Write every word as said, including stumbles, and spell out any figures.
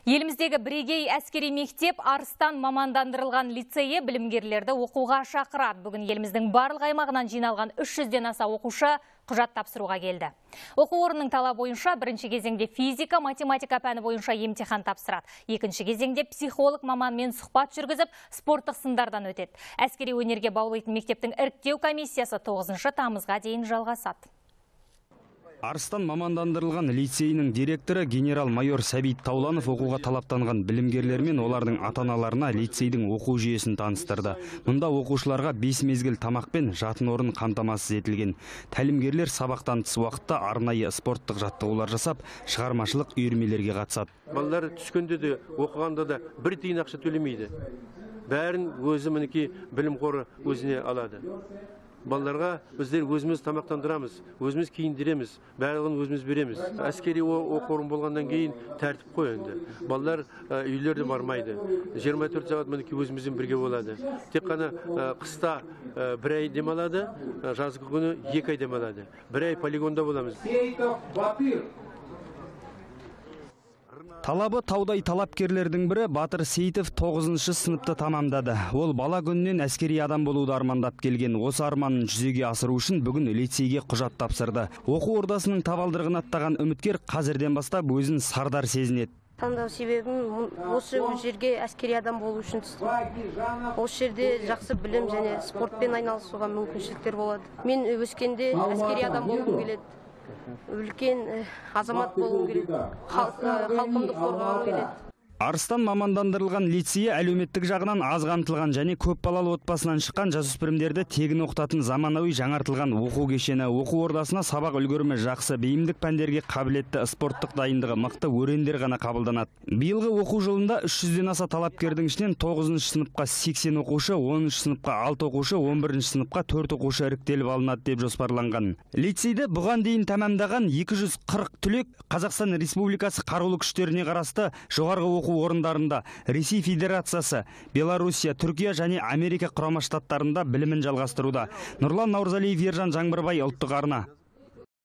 Еліміздегі бірегей әскери мектеп Арыстан мамандандырылған лицейі білімгерлерді оқуға шақырады. Бүгін еліміздің барлық аймағынан жиналған үш жүзден аса оқушы құжат тапсыруға келді. Оқу орнының талабы бойынша бірінші кезеңде физика, математика пәні бойынша емтихан тапсырады. Екінші кезеңде психолог маманмен сұхбат жүргізіп, спорттық сындардан өтеді. Әскери өнерге баулайтын мектептің іріктеу комиссиясы тоғызыншы тамызға дейін жалғасады. Арыстан мамандандырылған лицейінің директоры генерал-майор Сәбит Тауланов оқуға талаптанған білімгерлер мен олардың ата-аналарына лицейдің оқу жүйесін таныстырды. Мұнда оқушыларға бес мезгіл тамақ пен жатын орын қамтамасыз етілген. Тәлімгерлер сабақтан тыс уақытта арнайы спорттық жаттығулар жасап, шығармашылық үйірмелерге қатысады. Балалар түскенде де, оқығанда да бір тиын ақша төлемейді. Бәрін өзі мінеки білім қоры өзіне алады. Балаларға біздер өзіміз тамақтандырамыз, өзіміз киіндіреміз, барлығын өзіміз береміз. Әскери оқу орны болғаннан кейін тәртіп қой енді. Балалар үйлерде бармайды. жиырма төрт сағат мінеки өзімізбен бірге болады. Тек қана қыста бір ай демалады, жазғы күні екі ай демалады. Бір ай полигонда боламыз. Талабы таудай талапкерлердің бірі Батыр Сейітов тоғызыншы сыныпты тамамдады. Ол бала күнінен әскери адам болуды армандап келген. Осы арманын жүзеге асыру үшін бүгін лицейге құжат тапсырды. Оқу ордасының табалдырығын аттаған үміткер қазірден бастап өзін сардар сезінеді. Таңдау себебім осы жерге әскери адам болу үшін түстім. Осы жерде жақсы білім және спортпен айналысуға мүмкіншіліктер болады. Мен өскенде әскери адам болғым келеді. Үлкен азамат болуым келеді. Халқымды қорғауым келеді. Арыстан мамандандырылған лицейі әлеуметтік жағынан аз қамтылған және көп балалы отбасынан шыққан жасөспірімдерді тегін оқытатын заманауи жаңартылған оқу кешені. Оқу ордасына сабақ үлгерімі жақсы, бейімдік пәндерге қабілетті, спорттық дайындығы мықты өрендер ғана қабылданады. Биылғы оқу жылында үш жүзден аса талапкердің ішінен тоғызыншы сыныпқа сексен оқушы, оныншы сыныпқа алты оқушы, он бірінші сыныпқа төрт оқушы іріктеліп алынады деп жоспарланған. Лицейді бұған дейін тәмамдаған екі жүз қырық түлек Қазақстан Республикасы қарулы күштеріне қарасты жоғарғы оқу орындарында Ресей Федерациясы, Белоруссия, Түркия және Америка құрама штаттарында білімін жалғастыруда. Нұрлан Наурзалиев, Ержан Жаңбырбай, ұлттық арна.